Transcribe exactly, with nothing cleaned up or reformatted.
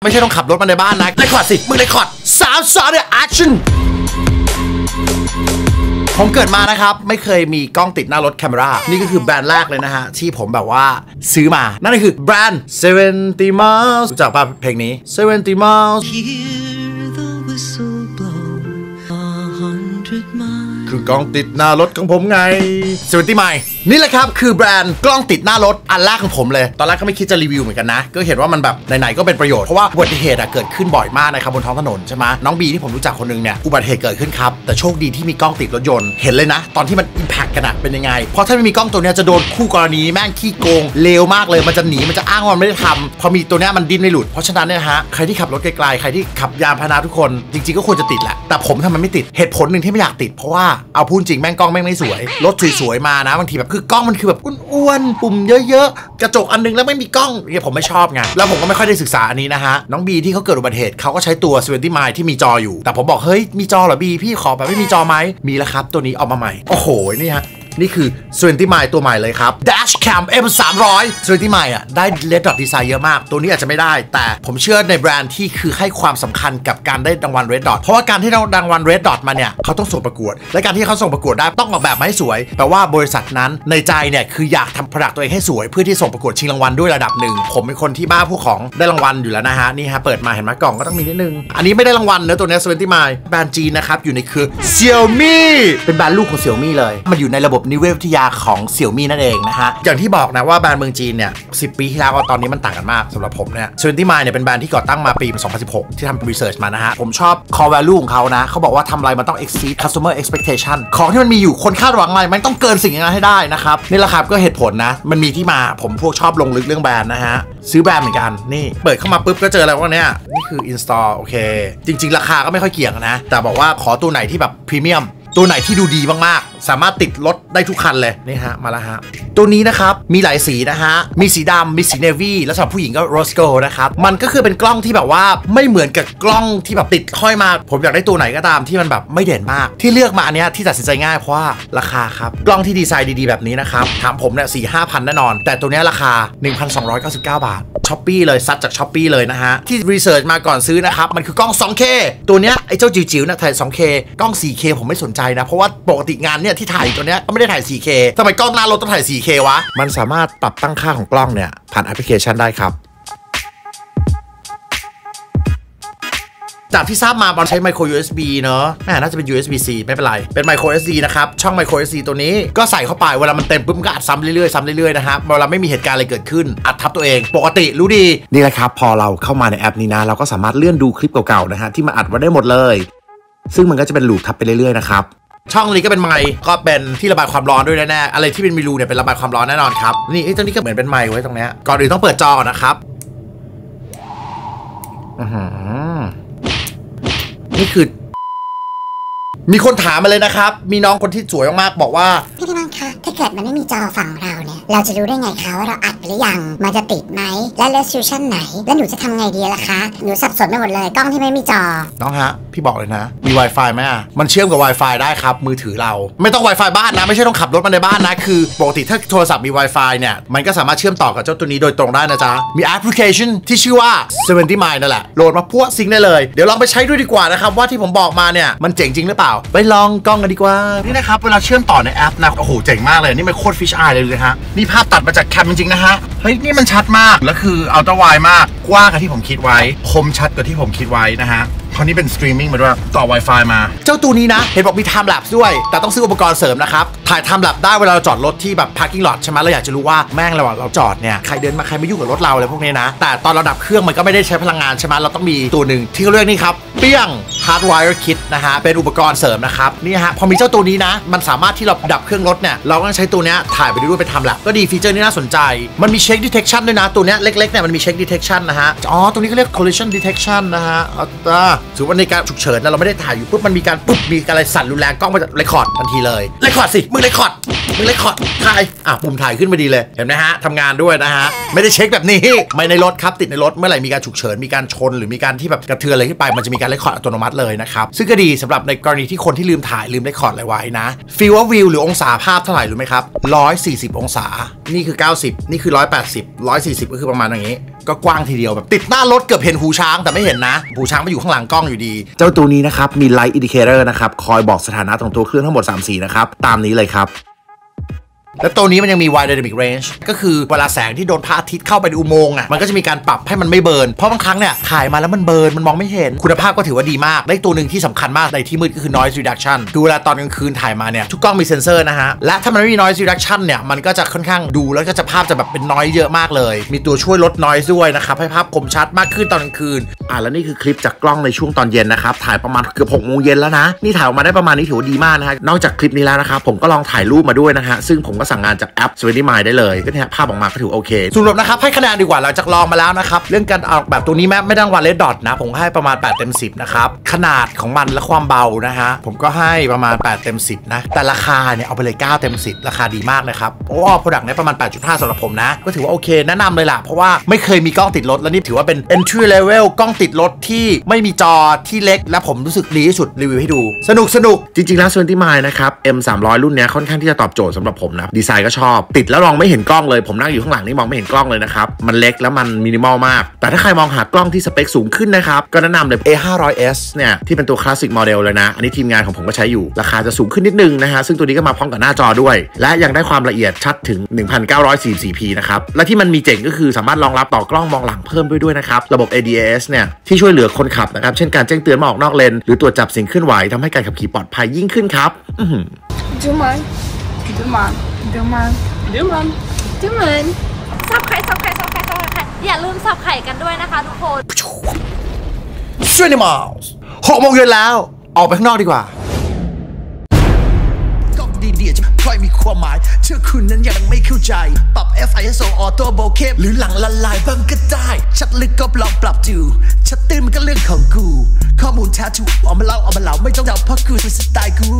ไม่ใช่ต้องขับรถมาในบ้านนะเรคคอร์ดสิมึงเรคคอร์ดสามสองเดอะแอคชั่นผมเกิดมานะครับไม่เคยมีกล้องติดหน้ารถแคมรานี่ก็คือแบรนด์แรกเลยนะฮะที่ผมแบบว่าซื้อมานั่นก็คือแบรนด์เซเวนตี้ miles รู้จักป่ะเพลงนี้เซเวนตี้ miles คือกล้องติดหน้ารถของผมไงเซเวนตี้ miles นี่แหละครับคือแบรนด์กล้องติดหน้ารถอันแรกของผมเลยตอนแรกก็ไม่คิดจะรีวิวเหมือนกันนะก็เห็นว่ามันแบบไหนๆก็เป็นประโยชน์เพราะว่าอุบัติเหตุเกิดขึ้นบ่อยมากนะครับบนท้องถนนใช่ไหมน้องบีที่ผมรู้จักคนนึงเนี่ยอุบัติเหตุเกิดขึ้นครับแต่โชคดีที่มีกล้องติดรถยนต์เห็นเลยนะตอนที่มันอิมแพคกันเป็นยังไงเพราะถ้าไม่มีกล้องตัวนี้จะโดนคู่กรณีแม่งขี้โกงเลวมากเลยมันจะหนีมันจะอ้างว่ามันไม่ได้ทำพอมีตัวนี้มันดิ้นไม่หลุดเพราะฉะนั้นเนี่ยฮะใครที่ขับรถไกลๆใครที่ขับยานพาหนะทุกคนจริงๆก็ควรจะติดแหละแต่ผมทำไมไม่ติดเหตุผลหนึ่งที่ไม่อยากติดเพราะว่าเอาพูดจริงแม่งกล้องแม่งไม่สวยรถสวยๆมานะบางทีแบบคือกล้องมันคือแบบอ้วนๆปุ่มเยอะๆกระจกอันนึงแล้วไม่มีกล้องเนี่ยผมไม่ชอบไงแล้วผมก็ไม่ค่อยได้ศึกษาอันนี้นะฮะน้องบีที่เขาเกิดอุบัติเหตุเขาก็ใช้ตัวเซเวนตี้ miles ที่มีจออยู่แต่ผมบอกเฮ้ยมีจอเหรอบีพี่ขอแบบไม่มีจอไหมมีแล้วครับตัวนี้ออกมาใหม่โอ้โหนี่ฮะนี่คือเซเวนตี้ miles ตัวใหม่เลยครับ Dashcam เอ็ม สามร้อย เซเวนตี้ miles อ่ะได้ Red Dot Design เยอะมากตัวนี้อาจจะไม่ได้แต่ผมเชื่อในแบรนด์ที่คือให้ความสำคัญกับการได้รางวัล Red Dot เพราะว่าการที่เรารางวัล Red Dot มาเนี่ยเขาต้องส่งประกวดและการที่เขาส่งประกวดได้ต้องออกแบบมาให้สวยแปลว่าบริษัทนั้นในใจเนี่ยคืออยากทำผลิตตัวเองให้สวยเพื่อที่ส่งประกวดชิงรางวัลด้วยระดับหนึ่งผมเป็นคนที่บ้าผู้ของได้รางวัลอยู่แล้วนะฮะนี่ฮะเปิดมาเห็นไหมกล่องก็ต้องมีนิดนึงอันนี้ไม่ได้รางวัลนะตัวนี้ เซเวนตี้ miles แบรนด์จีนนะครับอยู่ในเครือ Xiaomi เป็นแบรนด์ลูกของ Xiaomi เลยมันอยู่ในระบบนิเวศวิทยาของ Xiaomi นั่นเองนะฮะอย่างที่บอกนะว่าแบรนด์เมืองจีนเนี่ยสิบปีที่แล้วตอนนี้มันต่างกันมากสำหรับผมเนี่ย เซเวนตี้ miles เนี่ยเป็นแบรนด์ที่ก่อตั้งมาปีสองพันสิบหกที่ทำรีเสิร์ชมานะฮะผมชอบ core value ของเขานะเขาบอกว่าทำอะไรมันต้อง exceed customer expectation ของที่มันมีอยู่คนคาดหวังอะไรมันต้องเกินสิ่งนั้นให้ได้นะครับนี่แหละครับก็เหตุผลนะมันมีที่มาผมพวกชอบลงลึกเรื่องแบรนด์นะฮะซื้อแบรนด์เหมือนกันนี่เปิดเข้ามาปุ๊บก็เจอแล้วว่าเนี่ยนี่คือ install โอเคจริงๆราคาก็ไม่ค่อยเกี่ยงนะแต่บอกว่าขอตัวไหนที่แบบพรีเมียมตัวไหนที่ดูดีมากๆสามารถติดรถได้ทุกคันเลยนี่ฮะมาแล้วฮะตัวนี้นะครับมีหลายสีนะฮะมีสีดำมีสีเนวี่แล้วสำหรับผู้หญิงก็โรสโกนะครับมันก็คือเป็นกล้องที่แบบว่าไม่เหมือนกับกล้องที่แบบติดห้อยมาผมอยากได้ตัวไหนก็ตามที่มันแบบไม่เด่นมากที่เลือกมาอันนี้ที่ตัดสินใจง่ายเพราะว่าราคาครับกล้องที่ดีไซน์ดีๆแบบนี้นะครับถามผมเนี่ยสี่ห้าพันแน่นอนแต่ตัวนี้ราคา หนึ่งพันสองร้อยเก้าสิบเก้า บาทช้อปปี้เลยซัดจากช้อปปี้เลยนะฮะที่รีเสิร์ชมาก่อนซื้อนะครับมันคือกล้อง ทู เค ตัวเนี้ยไอ้เจ้าจิ๋วๆนะถ่าย ทู เค กล้อง โฟร์เค ผมไม่สนใจนะเพราะว่าปกติงานเนี่ยที่ถ่ายตัวเนี้ยก็ไม่ได้ถ่าย โฟร์เค ทำไมกล้องหน้ารถต้องถ่าย โฟร์เค วะมันสามารถปรับตั้งค่าของกล้องเนี่ยผ่านแอปพลิเคชันได้ครับจากที่ทราบมาบอลใช้ micro ยู เอส บี เนอะแม่น่าจะเป็น ยู เอส บี ซี ไม่เป็นไรเป็น micro เอส ดี นะครับช่อง micro เอส ดี ตัวนี้ก็ใส่เข้าไปเวลามันเต็มปุ๊บก็อัดซ้ำเรื่อยๆซ้ำเรื่อยๆนะครับเวลาไม่มีเหตุการณ์อะไรเกิดขึ้นอัดทับตัวเองปกติรู้ดีนี่แหละครับพอเราเข้ามาในแอปนี้นะเราก็สามารถเลื่อนดูคลิปเก่าๆนะฮะที่มาอัดไว้ได้หมดเลยซึ่งมันก็จะเป็นลูปทับไปเรื่อยๆนะครับช่องนี้ก็เป็นไมค์ก็เป็นที่ระบายความร้อนด้วยแน่ๆอะไรที่เป็นมีรูเนี่ยเป็นระบายความร้อนแน่นอนครับนี่ไอ้ตรงนี้ก็เหมือนเป็นไมค์ไว้ตรงนี้ก่อนอื่นต้องเปิดจอนะครับอือนี่คือมีคนถามมาเลยนะครับมีน้องคนที่สวยมากๆบอกว่าพี่พี่น้องคะถ้าเกิดมันไม่มีจอฝั่งเราเนี่ยเราจะรู้ได้ไงคะว่าเราอัดหรือยังมันจะติดไหมและ resolution ไหนแล้วหนูจะทำไงดีล่ะคะหนูสับสนไปหมดเลยกล้องที่ไม่มีจอน้องฮะพี่บอกเลยนะมี Wi-Fi ไหมอ่ะมันเชื่อมกับ Wi-Fi ได้ครับมือถือเราไม่ต้อง Wi-Fi บ้านนะไม่ใช่ต้องขับรถมาในบ้านนะคือปกติถ้าโทรศัพท์มี Wi-Fi เนี่ยมันก็สามารถเชื่อมต่อกับเจ้าตัวนี้โดยตรงได้นะจ๊ะมีแอปพลิเคชันที่ชื่อว่า เซเวนตี้ miles นั่นแหละโหลดมาพัวซิงได้เลยเดี๋ยวลองไปใช้ด้วยดีกว่านะครับว่าที่ผมบอกมาเนี่ยมันเจ๋งจริงหรือเปล่าไปลองกล้องกันดีกว่านี่นะครับเวลาเชื่อมต่อในแอปนะโอ้โหเจ๋งมากเลยนี่มันโคตรฟิชอายเลยเลยฮะนี่ภาพตัดมาจากแคมจริงๆนะฮะเฮ้ยนี่มันชัดมากแล้วคืออัลตร้าไวด์มากกว้างกว่าที่ผมคิดไว้คมชัดกว่าที่ผมคิดไว้นะฮะคราวนี้เป็นสตรีมมิ่งมาด้วยต่อ Wi-Fi มาเจ้าตัวนี้นะเห็นบอกมี Time Lapse ด้วยแต่ต้องซื้ออุปกรณ์เสริมนะครับถ่าย Time Lapse ได้เวลาเราจอดรถที่แบบ Parking Lot ใช่ไหมเราอยากจะรู้ว่าแม่งระหว่างเราจอดเนี่ยใครเดินมาใครไม่ยุ่งกับรถเราอะไรพวกนี้นะแต่ตอนเราดับเครื่องมันก็ไม่ได้ใช้พลังงานใช่ไหมเราต้องมีตัวหนึ่งที่เขาเรียกนี่ครับเปี้ยง Hardwire Kit นะฮะเป็นอุปกรณ์เสริมนะครับนี่ฮะพอมีเจ้าตัวนี้นะมันสามารถที่เราดับเครื่องรถเนี่ยเราก็ใช้ตัวนี้ถ่ายไปด้วยเป็น Time Lapse ก็ดีฟีเจอร์นี้น่าสนใจมันมี Check Detection ด้วยนะตัวนี้เล็กๆเนี่ยมันมี Check Detection นะฮะอ๋อตัวนี้เขาเรียก Collision Detection นะฮะอ่าถือว่าในการฉุกเฉินเราไม่ได้ถ่ายอยู่ปุ๊บมันมีการปุ๊บมีอะไรสั่นรุนแรงกล้องมันจะเรคคอร์ดทันทีเลยเรคคอร์ดสิมึงเรคคอร์ดมึงเรคคอร์ดถ่ายอ่ะปุ่มถ่ายขึ้นมาดีเลยเห็นไหมฮะทำงานด้วยนะฮะไม่ได้เช็คแบบนี้ไม่ในรถครับติดในรถเมื่อไหร่มีการฉุกเฉินมีการชนหรือมีการที่แบบกระเทือนอะไรขึ้นไปมันจะมีการเรคคอร์ดอัตโนมัติเลยนะครับซึ่งก็ดีสำหรับในกรณีที่คนที่ลืมถ่ายลืมเรคคอร์ดอะไรไว้นะฟิลว่าวิวหรือองศาภาพเท่าไหร่รู้ไหมครับหนึ่งร้อยสี่สิบองศานี่คือเก้าสิบนี่คือหนึ่งร้อยแปดสิบ หนึ่งร้อยสี่สิบก็คือประมาณอย่างนี้ก็กว้างทีเดียวแบบติดหน้ารถเกือบเห็นหูช้างแต่ไม่เห็นนะหูช้างไปอยู่ข้างหลังกล้องอยู่ดีเจ้าตัวนี้นะครับมี Light Indicator นะครับคอยบอกสถานะของตัวเครื่องทั้งหมดสามสีนะครับตามนี้เลยครับและตัวนี้มันยังมี Wide Dynamic Range ก็คือเวลาแสงที่โดนพระอาทิตย์เข้าไปในอุโมงค์อ่ะมันก็จะมีการปรับให้มันไม่เบิร์นเพราะบางครั้งเนี่ยถ่ายมาแล้วมันเบิร์นมันมองไม่เห็นคุณภาพก็ถือว่าดีมากได้ตัวหนึ่งที่สำคัญมากในที่มืดก็คือ Noise Reduction คือเวลาตอนกลางคืนถ่ายมาเนี่ยทุกกล้องมีเซ็นเซอร์นะฮะและถ้ามันไม่มี Noise Reduction เนี่ยมันก็จะค่อนข้างดูแล้วก็จะภาพจะแบบเป็น noise เยอะมากเลยมีตัวช่วยลด noise ด้วยนะครับให้ภาพคมชัดมากขึ้นตอนกลางคืนอ่ะแล้วนี่คือคลิปจากกล้องในช่วงตอนเย็นนะครับถ่ายประมาณเกือบหกโมงเย็นแล้วนะนี่ถ่ายออกมาได้ประมาณนี้ถือว่าดีมากนะฮะนอกจากคลิปนี้แล้วนะครับผมก็ลองถ่ายรูปมาด้วยนะฮะซึ่งผมก็สั่งงานจากแอปSeventy Mile ได้เลยก็เนี่ยภาพออกมาก็ถือโอเคสรุปนะครับให้คะแนนดีกว่าหลังจากลองมาแล้วนะครับเรื่องการออกแบบตัวนี้แม้ไม่ได้รางวัลเลดดอทนะผมให้ประมาณแปดเต็มสิบนะครับขนาดของมันและความเบานะฮะผมก็ให้ประมาณแปดเต็มสิบนะแต่ราคาเนี่ยเอาไปเลยเก้าเต็มสิบราคาดีมากนะครับโอ้โปรดักต์เนี่ยประมาณ แปดจุดห้า สำหรับผมนะก็ถือว่าโอเคแนะนำเลยล่ะเพราะว่าไม่เคยมีกล้องติดรถแล้วนี่ถือว่าเป็น entry level กล้องติดรถที่ไม่มีจอที่เล็กและผมรู้สึกดีที่สุดรีวิวให้ดูสนุกสนุกจริงๆแล้ว Seventy Mile นะครับ เอ็ม สามร้อย รุ่นนี้ค่อนข้างที่จะตอบโจทย์สำหรับผมนะดีไซน์ก็ชอบติดแล้วลองไม่เห็นกล้องเลยผมนั่งอยู่ข้างหลังนี่มองไม่เห็นกล้องเลยนะครับมันเล็กแล้วมันมินิมอลมากแต่ถ้าใครมองหากล้องที่สเปคสูงขึ้นนะครับก็แนะนำเลย เอ ห้าร้อย เอส เนี่ยที่เป็นตัวคลาสสิกโมเดลเลยนะอันนี้ทีมงานของผมก็ใช้อยู่ราคาจะสูงขึ้นนิดนึงนะฮะซึ่งตัวนี้ก็มาพร้อมกับหน้าจอด้วยและยังได้ความละเอียดชัดถึง หนึ่งพันเก้าร้อยสี่สิบสี่ พี นะครับและที่มันมีเจ๋งก็คือสามารถรองรับต่อกล้องมองหลังเพิ่มด้วยด้วยนะครับระบบ เอ ดี เอ เอส เนี่ยที่ช่วยเหลือคนขับนะครับเช่นการแจ้งเตือนมาออกนอกเลนหรือตรวจจับสิ่งเคลื่อนไหวทำให้การขับขี่ปลอดภัยยิ่งขึ้นครับดูมันดูมันดูมันดูมันดูมันซับไข่ซับไข่ซับไข่ซับไข่อย่าลืมซับไข่กันด้วยนะคะทุกคนช่วยในมอลหกโมงเย็นแล้วออกไปข้างนอกดีกว่าก็ดีๆจะค่อยมีความหมายเชื่อคุณนั้นยังไม่เข้าใจปรับ เอฟ ไอ เอส โอ Auto Bokeh หรือหลังละลายบ้างก็ได้ชัดลึกก็ลองปรับดูชัดตื้นมันก็เรื่องของกูข้อมูลแท้ถูกเอามาเล่าเอามาเล่าไม่ต้องเดาเพราะกูเป็นสไตล์กู